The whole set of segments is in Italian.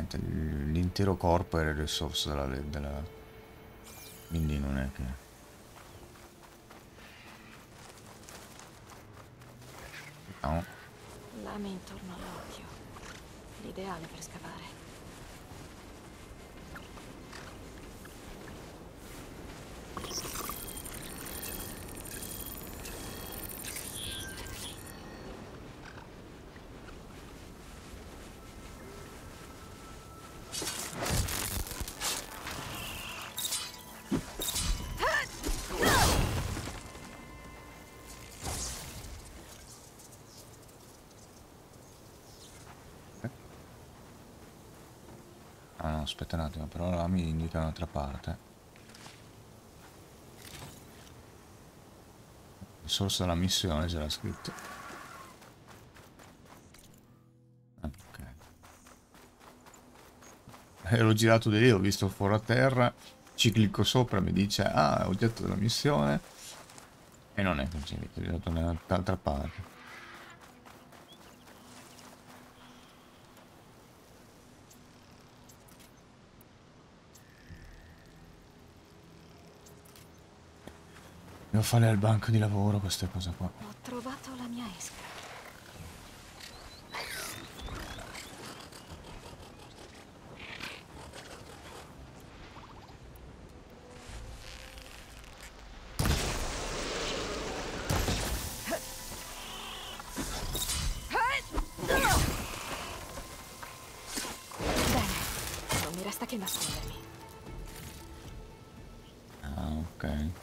praticamente l'intero corpo era il risorsa della... Quindi non è che... No. Lame intorno all'occhio. L'ideale per scavare. Ah no, aspetta un attimo, però là mi indica un'altra parte. Il source della missione c'era scritto. Ok. Ero girato di lì, ho visto fuori a terra, ci clicco sopra, mi dice ah, è oggetto della missione. E non è così, ho girato dall'altra parte. Devo fare al banco di lavoro queste cose qua. Ho trovato la mia esca. Bene, non mi resta che nascondermi. Ah, ok.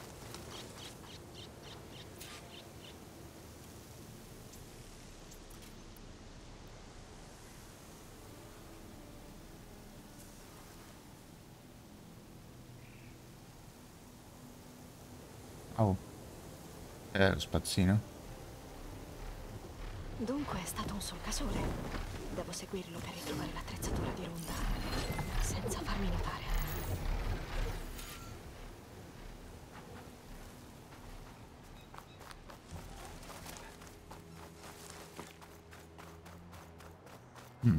Oh, lo spazzino. Dunque è stato un solcasole. Devo seguirlo per ritrovare l'attrezzatura di Ronda, senza farmi notare. Mm.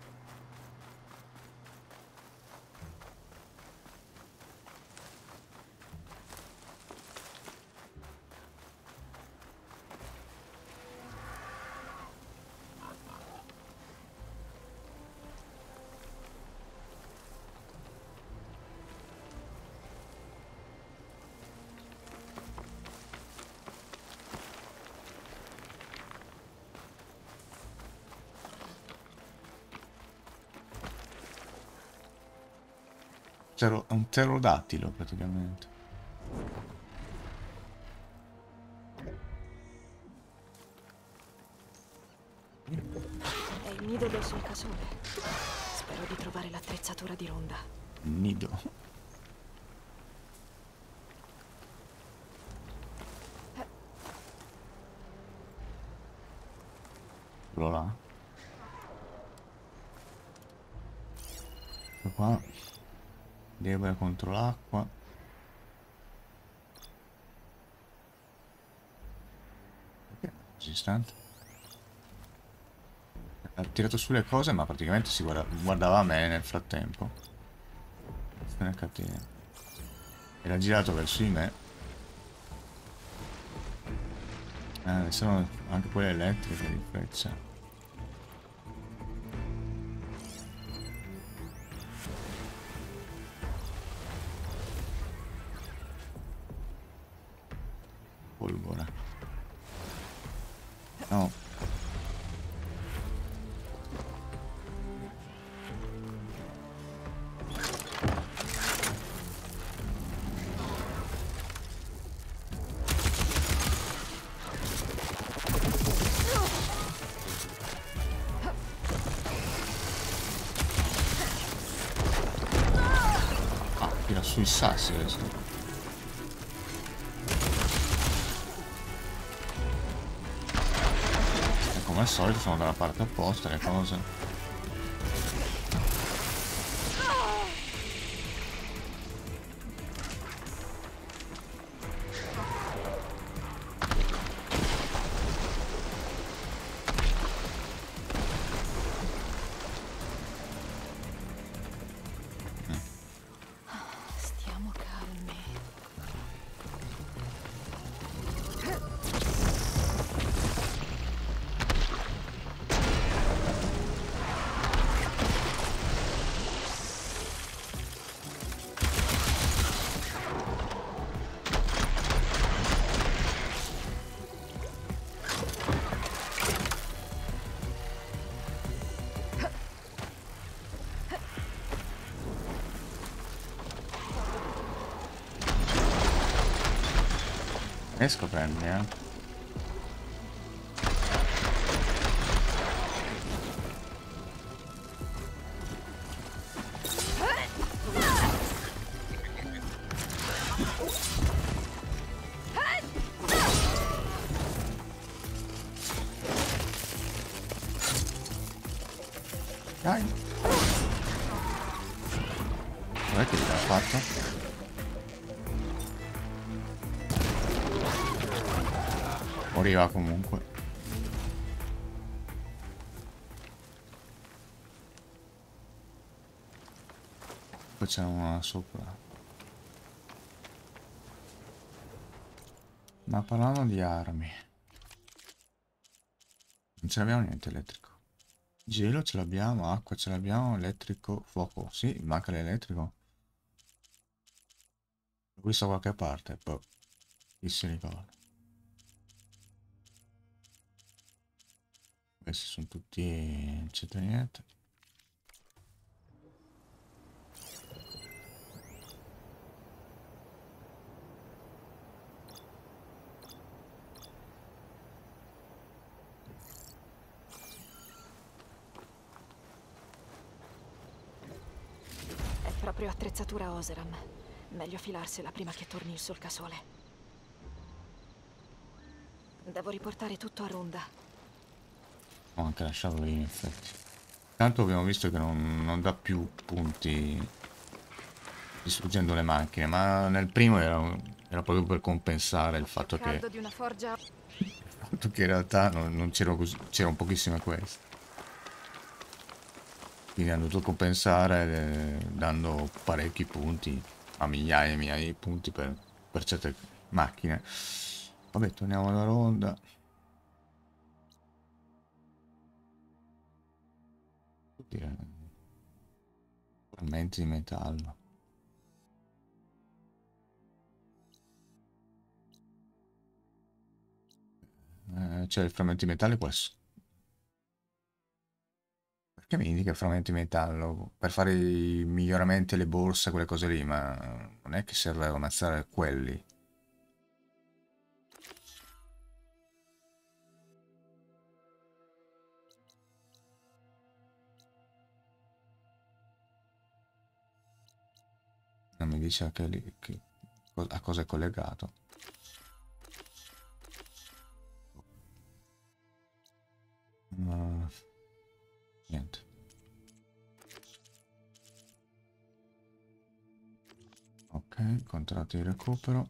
È un pterodattilo praticamente. È il nido del solcasole. Spero di trovare l'attrezzatura di Ronda. Nido. Quello là. Questo qua. Debole contro l'acqua. Perché è così distante? Ha tirato su le cose, ma praticamente si guardava a me nel frattempo. Non è cattiva. Era girato verso di me. Sono anche quelle elettriche di freccia. Polvere. No. Ah, tira sui sassi adesso. Come al solito sono dalla parte opposta le cose. Riesco a prendere, Dai. Dov'è che l'ha fatto? Moriva comunque. Poi c'è una sopra. Ma parlando di armi, non ce l'abbiamo niente elettrico. Gelo ce l'abbiamo, acqua ce l'abbiamo, elettrico, fuoco. Sì, manca l'elettrico. L'ho visto da qualche parte, poi chi si ricorda. Questi sono tutti... non c'entra niente. È proprio attrezzatura Oseram. Meglio filarsela prima che torni il solcasole. Devo riportare tutto a Runda. Ho anche lasciato lì in effetti. Tanto abbiamo visto che non dà più punti distruggendo le macchine, ma nel primo era proprio per compensare il fatto Il caldo di una forgia. che in realtà non c'erano c'erano pochissime queste. Quindi hanno dovuto compensare dando parecchi punti, a migliaia e migliaia di punti per certe macchine. Vabbè, torniamo alla ronda. Dire, frammenti di metallo. Cioè, il frammento di metallo è questo. Perché mi indica frammenti di metallo? Per fare i miglioramenti alle borse, quelle cose lì, ma non è che serve ammazzare quelli. Non mi dice a cosa è collegato. Niente. Ok, contratto di recupero.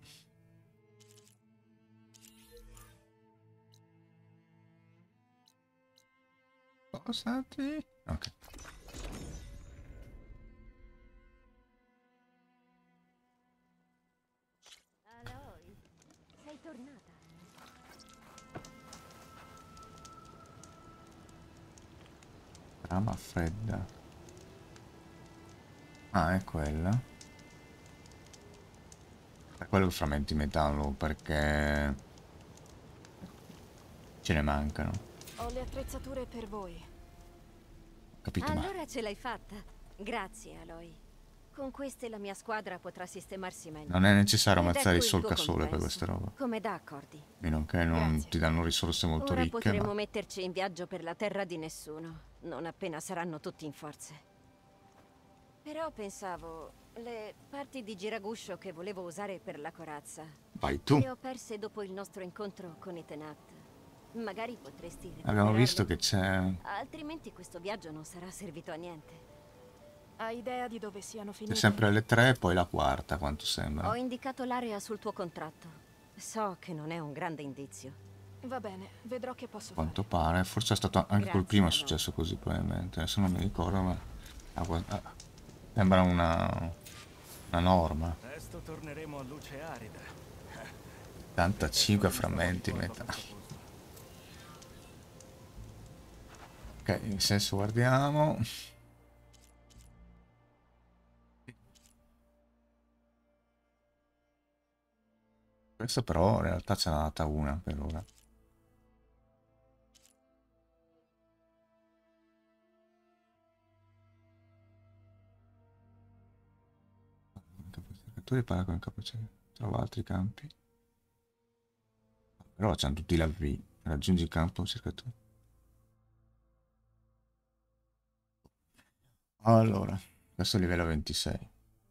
Passati. Ok. Aloy, sei tornata. Trama fredda. Ah, è quella. È quello frammenti metallo perché ce ne mancano. Ho le attrezzature per voi. Capito male. Allora ce l'hai fatta. Grazie, Aloy. Con queste la mia squadra potrà sistemarsi meglio. Non è necessario Ed ammazzare il ecco il tuo solcasole per compenso. queste robe. Come da accordi. A meno che non Grazie. ti danno risorse molto Ora ricche, potremo ma... metterci in viaggio per la terra di nessuno, non appena saranno tutti in forze. Però pensavo, le parti di giraguscio che volevo usare per la corazza, Vai tu. le ho perse dopo il nostro incontro con i Tenat. Magari potresti Abbiamo visto recuperarle? che c'è... Altrimenti questo viaggio non sarà servito a niente. Hai idea di dove siano C'è finite? sempre le tre e poi la quarta, quanto sembra. Ho indicato l'area sul tuo contratto. So che non è un grande indizio. Va bene, vedrò che posso Quanto fare. pare. Forse è stato anche col Grazie, primo è Aloy. successo così, probabilmente. Adesso non mi ricordo, ma... sembra una norma. Presto torneremo a luce arida. 85 frammenti metà. Ok, in senso guardiamo. Questa però in realtà ce n'è nata una per ora. Cercatori parla con il capocciere. Trova altri campi. Però c'hanno tutti la V. Raggiungi il campo cercatore. Allora, questo è livello 26.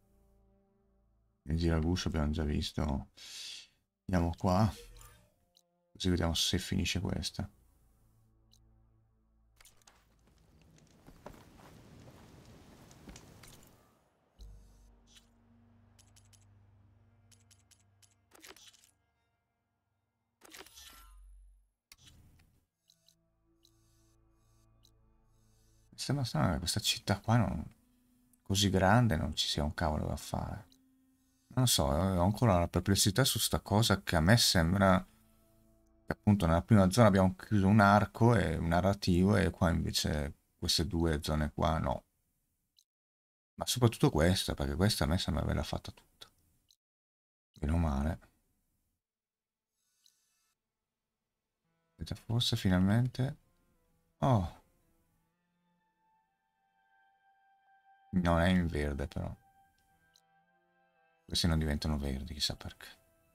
Il giraguscio abbiamo già visto. Andiamo qua. Così vediamo se finisce questa. Sembra strano che questa città qua così grande non ci sia un cavolo da fare. Non so, ho ancora la perplessità su sta cosa che a me sembra che appunto nella prima zona abbiamo chiuso un arco e un narrativo e qua invece queste due zone qua no. Ma soprattutto questa, perché questa a me sembra averla fatta tutta. Meno male. Aspetta, forse finalmente... Oh, non è in verde però. Questi non diventano verdi, chissà perché.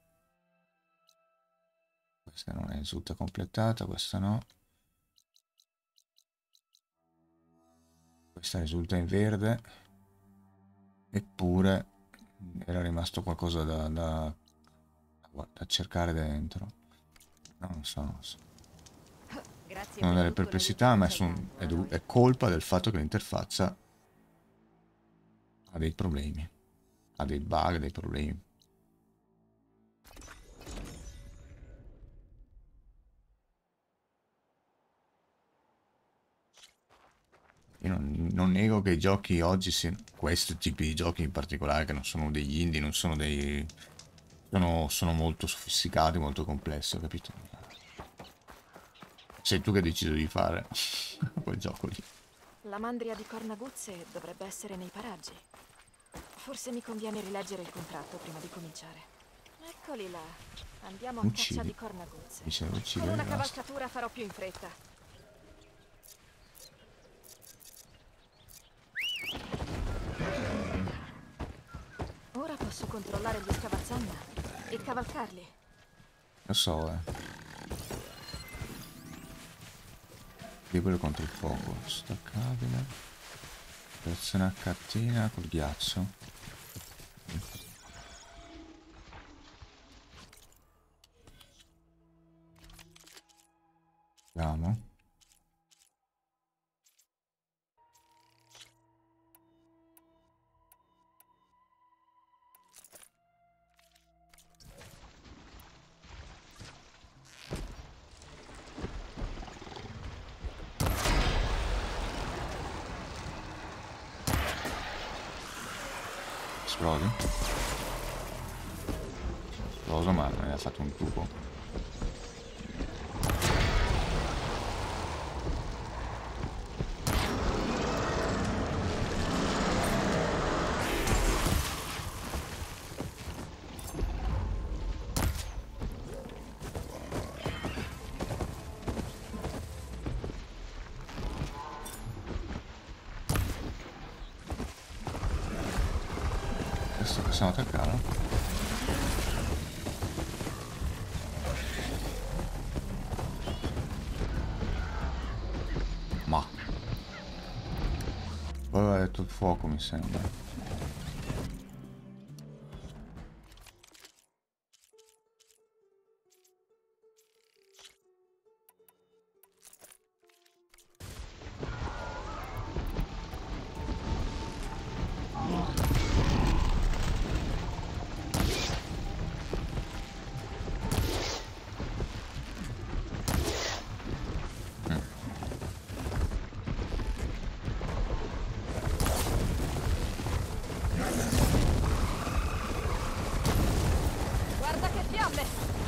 Questa non è risulta completata, questa no. Questa risulta in verde. Eppure era rimasto qualcosa da cercare dentro. Non so, non so. Grazie Sono per delle tutto perplessità, ma l'aiuto che ci hai dato, è Aloy. colpa del fatto che l'interfaccia ha dei problemi. Ha dei bug, dei problemi. Io non nego che i giochi oggi siano, questi tipi di giochi in particolare, che non sono degli indie, non sono dei... sono molto sofisticati, molto complessi, ho capito? Sei tu che hai deciso di fare quel gioco lì. La mandria di cornaguzze dovrebbe essere nei paraggi. Forse mi conviene rileggere il contratto prima di cominciare. Eccoli là. Andiamo a caccia Uccidi. di cornaguzze. Dice uccidi Con e una basta. cavalcatura farò più in fretta. Ora posso controllare gli scavazzanna e cavalcarli. Lo so, debole contro il fuoco. Staccabile. Operazione a catena col ghiaccio. Vediamo. Esplode. Esploso, ma non ha fatto un tubo. Adesso possiamo attaccarlo. Ma poi aveva detto il fuoco, mi sembra. Guarda che fiamme!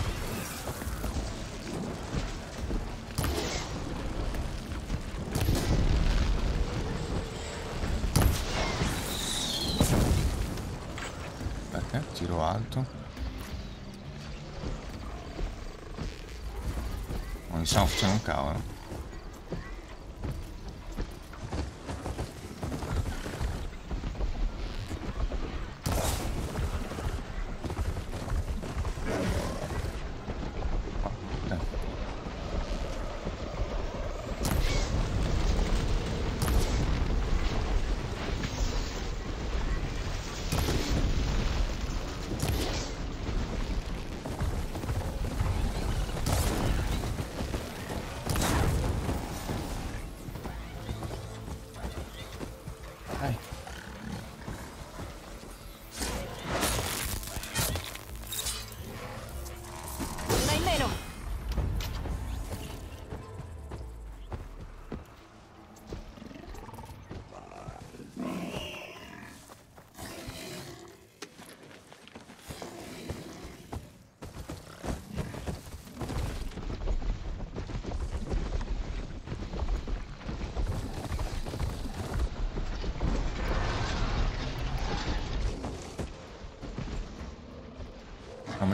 Perché? Tiro alto. Non stiamo facendo un cavolo.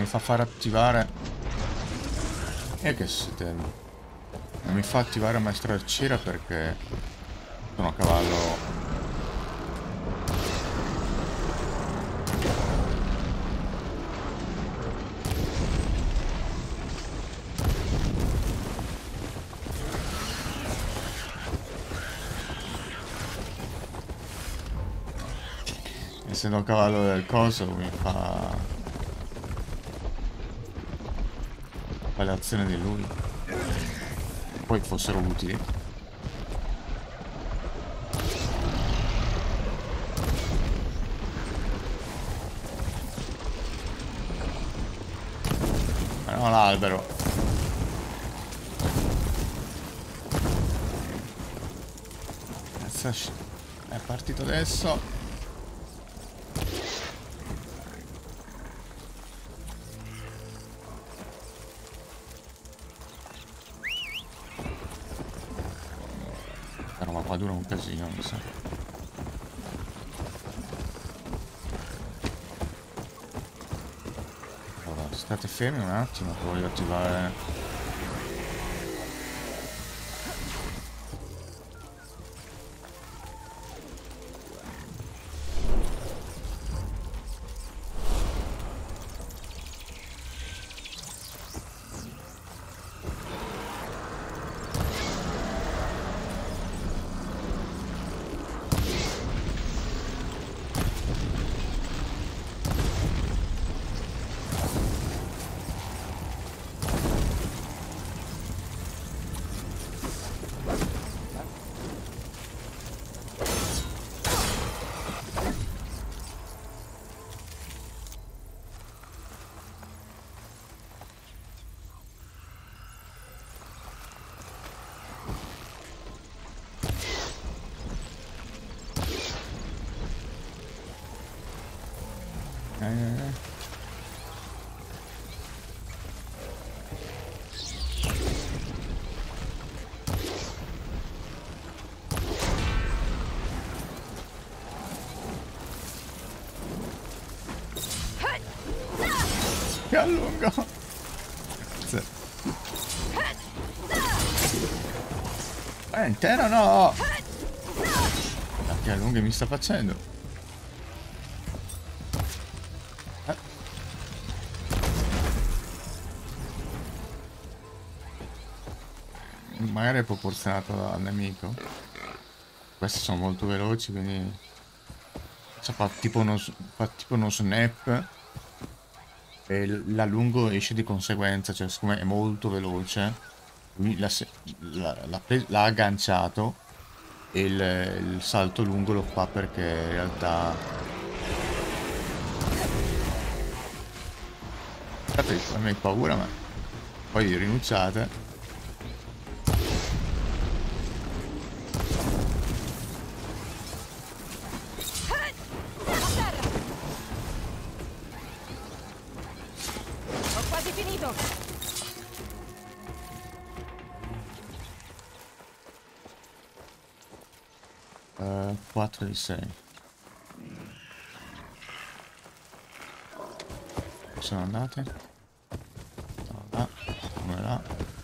mi fa far attivare... che siete... Non mi fa attivare maestro arciera perché sono a cavallo. Essendo a cavallo del coso mi fa le azioni di lui. Poi fossero utili. Ma no, l'albero. Cazzo, è partito adesso. Però qua dura un casino, mi sa. Allora, state fermi un attimo che voglio attivare. Che allungo. Sì. Intero no. Ma che allunghe mi sta facendo? Magari è proporzionato al nemico. Questi sono molto veloci, quindi fa tipo uno snap e l'allungo esce di conseguenza, cioè siccome è molto veloce lui l'ha agganciato e il salto lungo lo fa perché in realtà a me hai paura, ma poi rinunciate. Ho quasi finito. 4 di 6. Sono andate? No, là, come là.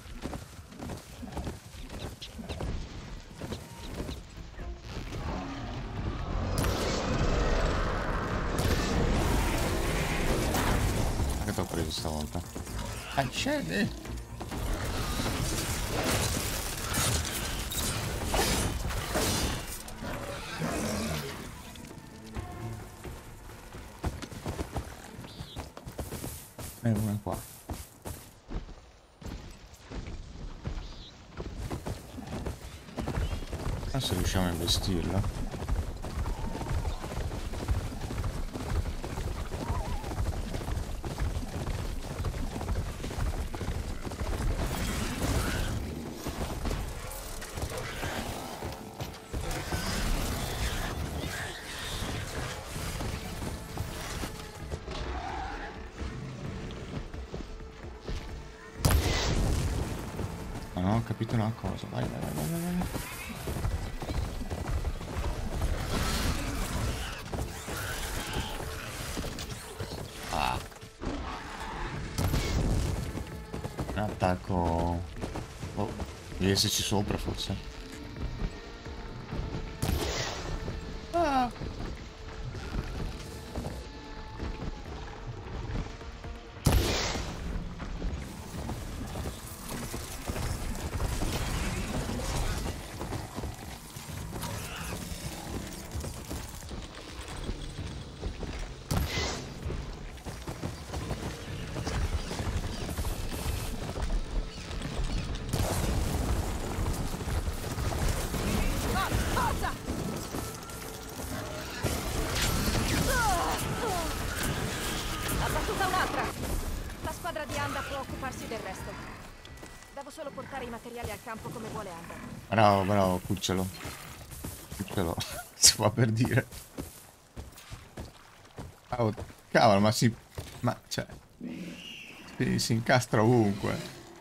Che t'ho preso stavolta? Scendi! E una qua. Adesso riusciamo a investirla. Ma non ho capito una cosa. Vai, vai, vai, vai, vai. Ah. attacco... Oh, devi esserci sopra forse. Ah! Ha battuta un'altra! La squadra di Anda può occuparsi del resto. Devo solo portare i materiali al campo come vuole Anda. Bravo, bravo, cucciolo. Cucciolo, si fa per dire. Oh, cavolo, ma si... Ma, cioè... Si incastra ovunque.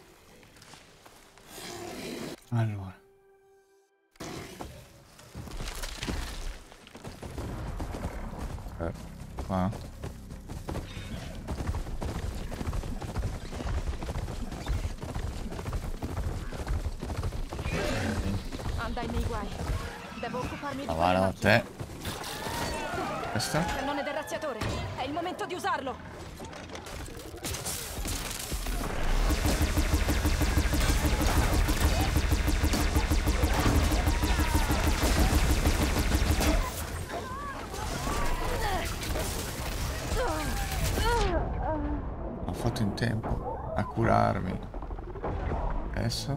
Allora. Qua. Anda nei guai. Devo occuparmi di Ma quelle guarda macchine. te. Questa? Cannone del razziatore. È il momento di usarlo. Ho fatto in tempo a curarmi. Adesso.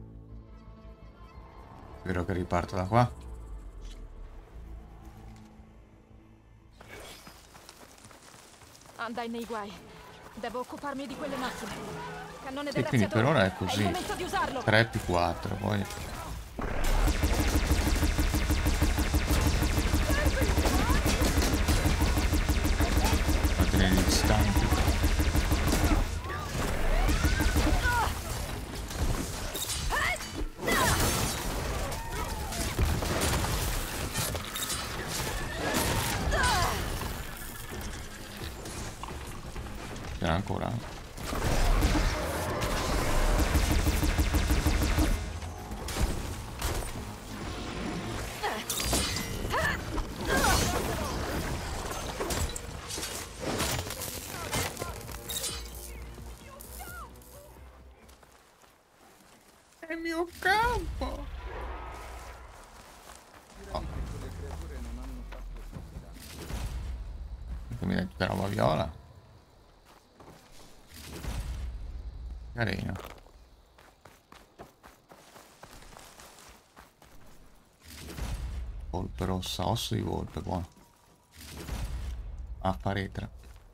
Spero che riparto da qua. Andai nei guai. Devo occuparmi di quelle macchine. Cannone Sì, del quindi per ora è razziatore. È così. il momento di usarlo. 3 più 4, poi... Mantenere gli stanti. C'era ancora. È il mio campo! Oh. Mi dai tutta roba viola? Carino. Volpe rossa, osso di volpe, buono. Affaretra.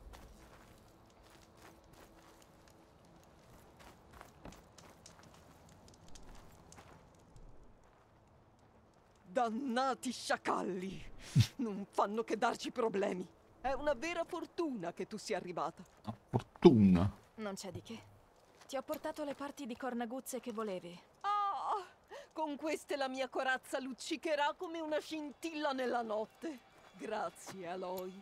Dannati sciacalli! Non fanno che darci problemi. È una vera fortuna che tu sia arrivata. Oh, fortuna. Non c'è di che. Ti ho portato le parti di cornaguzze che volevi. Ah! Con queste la mia corazza luccicherà come una scintilla nella notte. Grazie, Aloy.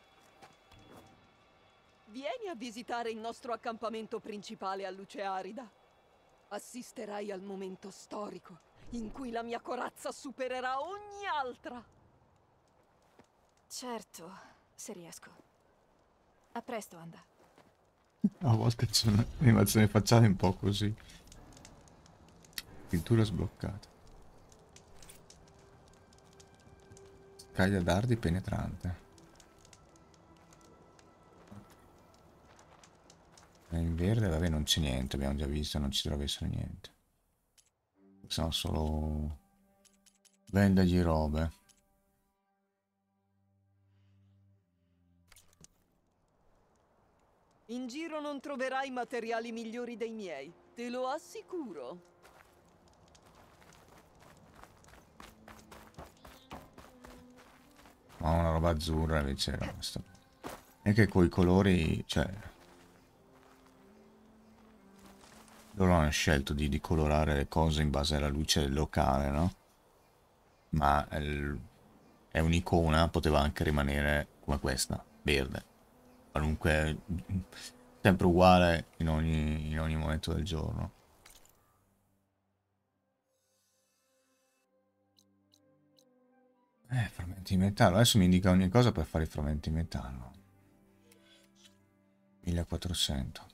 Vieni a visitare il nostro accampamento principale a Luce Arida. Assisterai al momento storico in cui la mia corazza supererà ogni altra. Certo, se riesco. A presto, Anda. A volte c'è un'animazione facciale un po' così. Pintura sbloccata. Scaglia dardi penetrante. In verde, vabbè, non c'è niente, abbiamo già visto, non ci dovrebbe essere niente. Sono solo... Vendagli robe. In giro non troverai materiali migliori dei miei, te lo assicuro. Ma una roba azzurra invece era questo. E che coi colori, cioè... Loro hanno scelto di colorare le cose in base alla luce del locale, no? Ma è un'icona, poteva anche rimanere come questa, verde. Qualunque... sempre uguale in ogni momento del giorno. Frammenti di metallo. Adesso mi indica ogni cosa per fare i frammenti di metallo. 1400.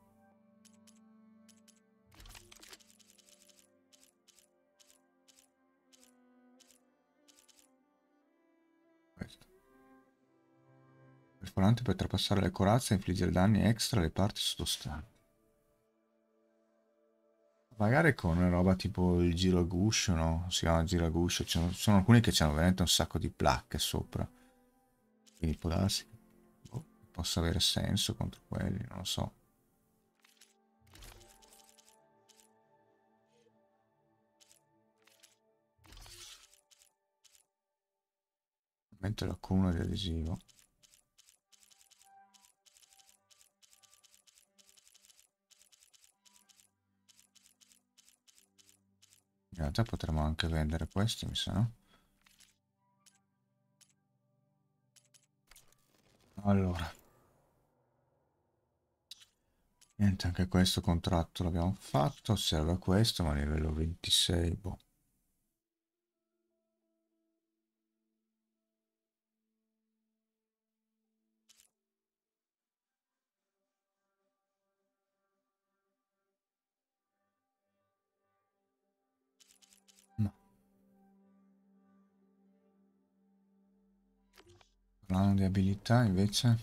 Questo. Perforante per trapassare le corazze e infliggere danni extra alle parti sottostanti. Magari con una roba tipo il giro a guscio, no? Si chiama giro a guscio. Sono alcuni che hanno veramente un sacco di placche sopra. Quindi può darsi che possa avere senso contro quelli, non lo so. Mentre l'accumulo di adesivo. In realtà potremmo anche vendere questi, mi sa, no? Allora. Niente, anche questo contratto l'abbiamo fatto. Serve questo, ma a livello 26, boh. No. Parlando di abilità, invece.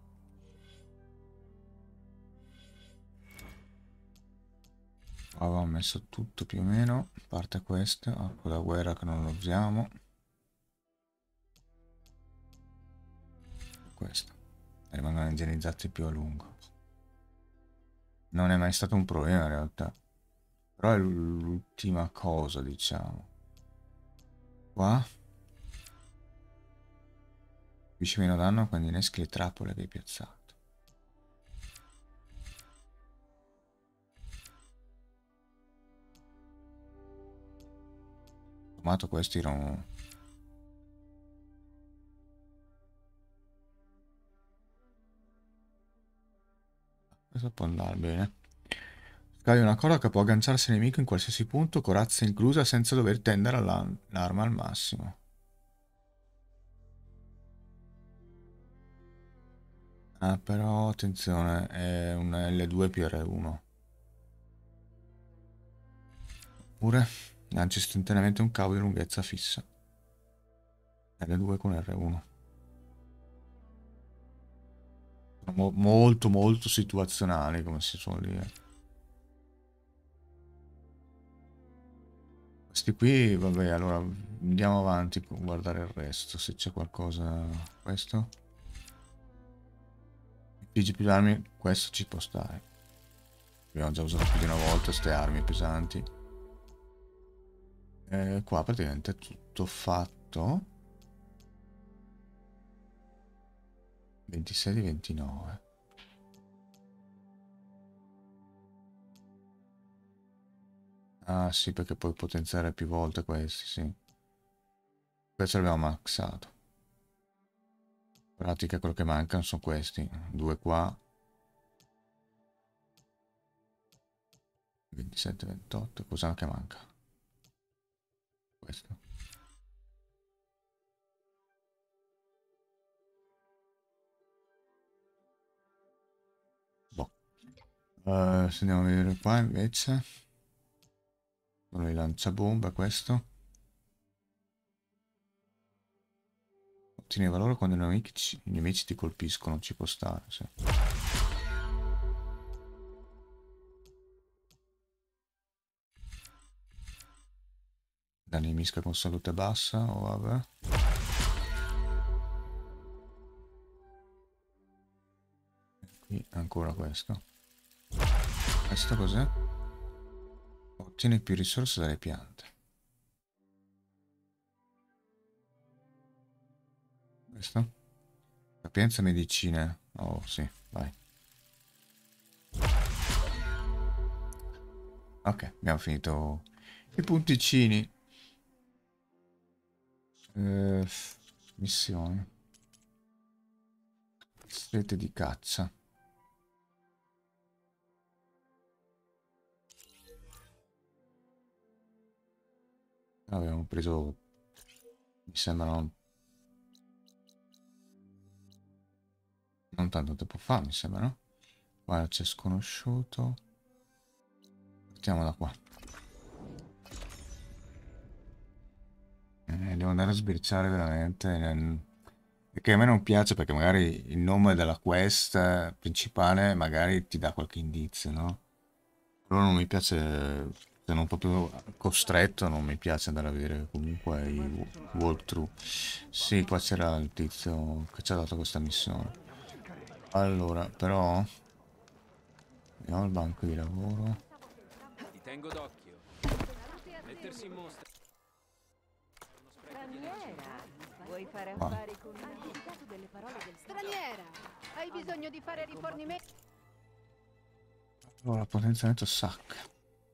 Avevamo messo tutto più o meno, a parte questo, acqua da guerra che non lo usiamo. Questo. E rimangono igienizzati più a lungo. Non è mai stato un problema in realtà. Però è l'ultima cosa, diciamo. Qua. Capisci meno danno quando inneschi le trappole che hai piazzato. Tomato questi erano... Questo può andare bene. Scagli una corda che può agganciarsi al nemico in qualsiasi punto, corazza inclusa, senza dover tendere l'arma al massimo. Ah, però attenzione, è una L2 più R1. Oppure lanci istantaneamente un cavo di lunghezza fissa. L2 con R1. Molto molto situazionali, come si suol dire. Questi qui, vabbè, allora andiamo avanti per guardare il resto, se c'è qualcosa. Questo. Infliggi più armi, questo ci può stare. Abbiamo già usato più di una volta queste armi pesanti. Qua praticamente è tutto fatto. 26 di 29. Ah sì, perché puoi potenziare più volte questi, sì. Questo l'abbiamo maxato. In pratica quello che mancano sono questi. Due qua. 27, 28. Cos'è che manca? Questo. Boh. Se andiamo a vedere qua invece. Sono i lanciabombe, questo. Ottieni valore quando i nemici ti colpiscono, ci può stare, sì. Danni misca con salute bassa, o vabbè. Qui ancora questo. Questo cos'è? Ottieni più risorse dalle piante. Questo? Sapienza e medicine. Oh sì, vai. Ok, abbiamo finito i punticini. Missioni. Sete di caccia. Abbiamo preso Mi sembra non tanto tempo fa, mi sembra, no? Guarda, c'è sconosciuto. Partiamo da qua. Devo andare a sbirciare veramente. Perché a me non piace perché magari il nome della quest principale magari ti dà qualche indizio, no? Però non mi piace, se non proprio costretto, non mi piace andare a vedere comunque i walkthrough. Sì, qua c'era il tizio che ci ha dato questa missione. Allora, però, vediamo il banco di lavoro. Ti tengo d'occhio. Mettersi in mostra. Straniera, vuoi fare Qua. affari con me? Hai dato delle parole del Straniera, hai bisogno di fare rifornimenti? Allora, potenziamento SAC.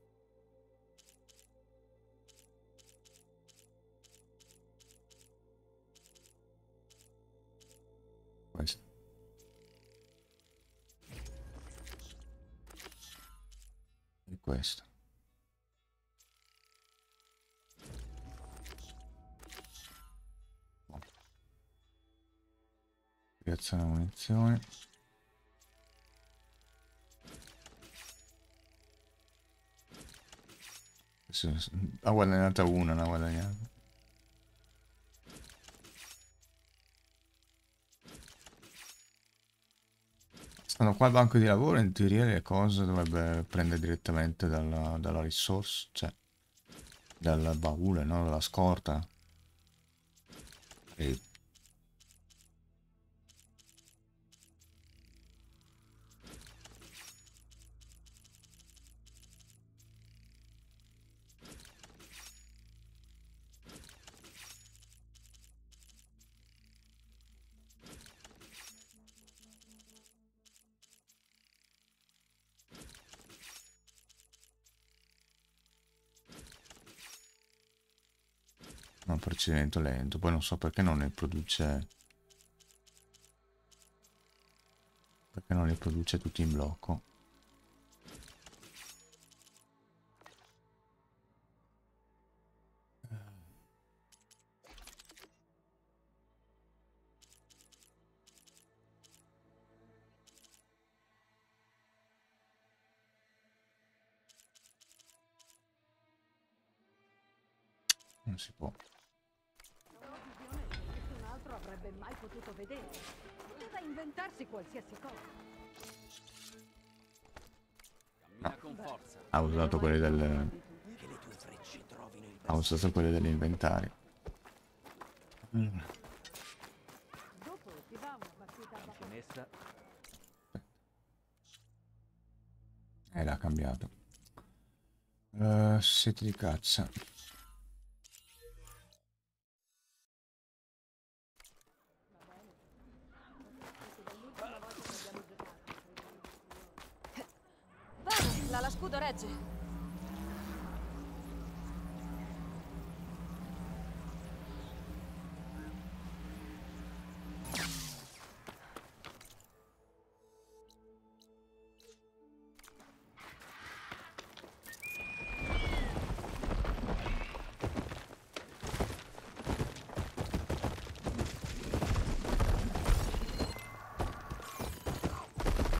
Questo. E questo. Piazzare munizioni. Ha guadagnata una, ne ha guadagnata. Stando qua al banco di lavoro, in teoria le cose dovrebbe prendere direttamente dalla risorsa, cioè dal baule, no? Dalla scorta. E è un procedimento lento, poi non so perché non ne produce. Perché non li produce tutti in blocco. Non si può. Nessun altro avrebbe mai potuto vedere. Poteva inventarsi qualsiasi cosa. Cammina con forza. Ha usato quelli del. Che le tue frecce trovino il Ha usato quelli dell'inventario. Dopo ti va una partita da finestra. L'ha cambiato. Seti di caccia. Bene, l'ala scudo regge.